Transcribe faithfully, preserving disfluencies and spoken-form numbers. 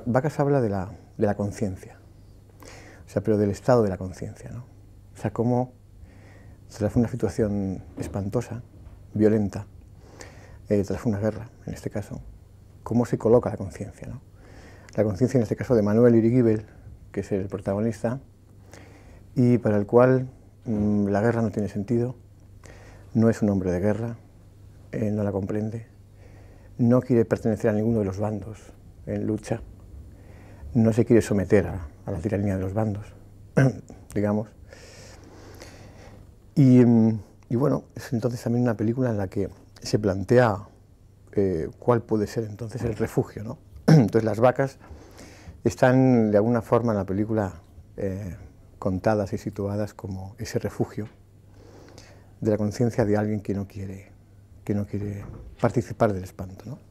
Vacas habla de la, de la conciencia, o sea, pero del estado de la conciencia, ¿no? O sea, cómo tras una situación espantosa, violenta, eh, tras una guerra, en este caso, cómo se coloca la conciencia, ¿no? La conciencia, en este caso, de Manuel Irigoyen, que es el protagonista, y para el cual mmm, la guerra no tiene sentido, no es un hombre de guerra, eh, no la comprende, no quiere pertenecer a ninguno de los bandos en lucha, no se quiere someter a, a la tiranía de los bandos, digamos. Y, y bueno, es entonces también una película en la que se plantea eh, cuál puede ser entonces el refugio, ¿no? Entonces las vacas están de alguna forma en la película eh, contadas y situadas como ese refugio de la conciencia de alguien que no quiere, que no quiere participar del espanto, ¿no?